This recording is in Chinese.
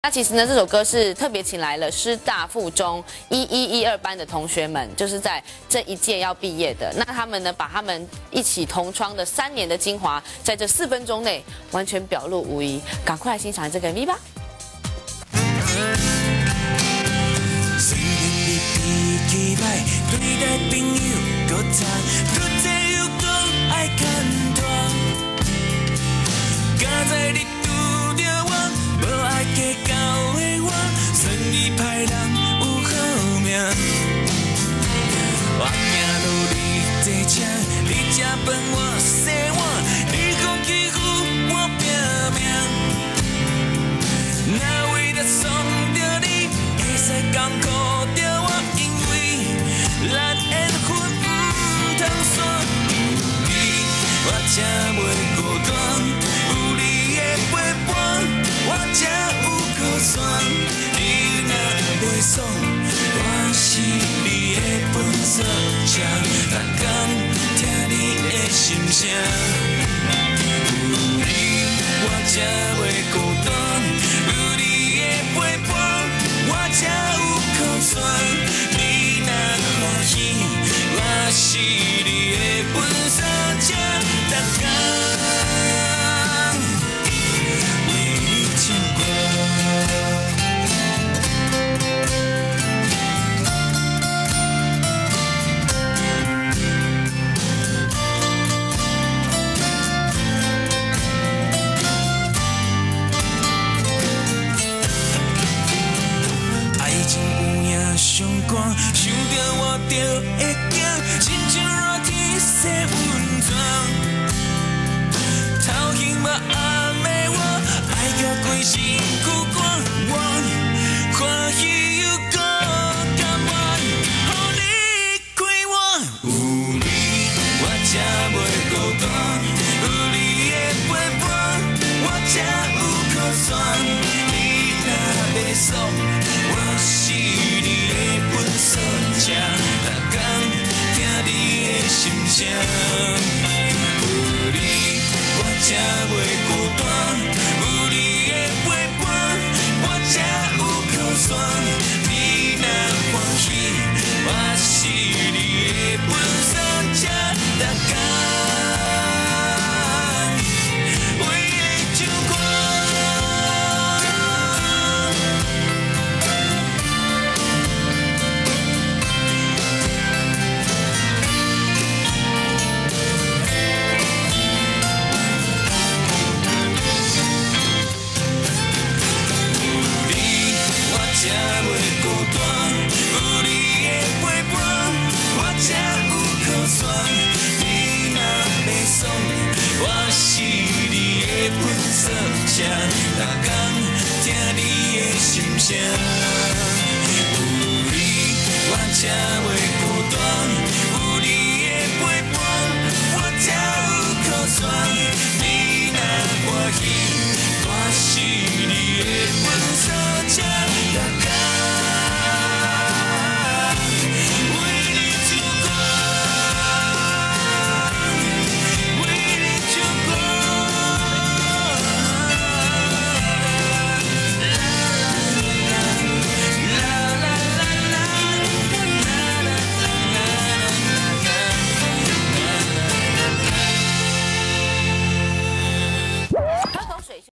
那其实呢，这首歌是特别请来了师大附中1112班的同学们，就是在这一届要毕业的。那他们呢，把他们一起同窗的3年的精华，在这4分钟内完全表露无遗。赶快来欣赏这个 MV 吧。虽然你脾气歹，对待朋友搁差，搁这又讲爱牵拖，敢知你拄着我，无爱计较的我，算你歹人有好命。我行路你坐车，你吃饭我洗碗，你讲欺负我拼命，哪为了爽着你，会使艰苦着我，因为咱缘分唔通散。有你我才袂孤单，有你的陪伴，我才有靠山。你若袂爽，我是你的本色车，逐天听你的心声。有你我才袂孤单，有你的陪伴，我才有靠山。你若欢喜，我是你的本色车，逐天为你唱歌。上寒，想着我就会惊，亲像热天洗温泉。头晕目暗的我，爱甲规身躯汗，我欢喜又搁甘愿，予你快活。有你我才袂孤单，有你的陪伴，我才有靠山。你若袂爽，我是你的本色车，逐天听你的心声。有你我才袂孤单，有你的陪伴，我才有靠山。你若欢喜，我是你的本色车，逐天为你唱歌。才袂孤单，有你的陪伴，我才有靠山。你若袂爽，我是你的本色车，逐天听你的心声。有你，我才袂孤单。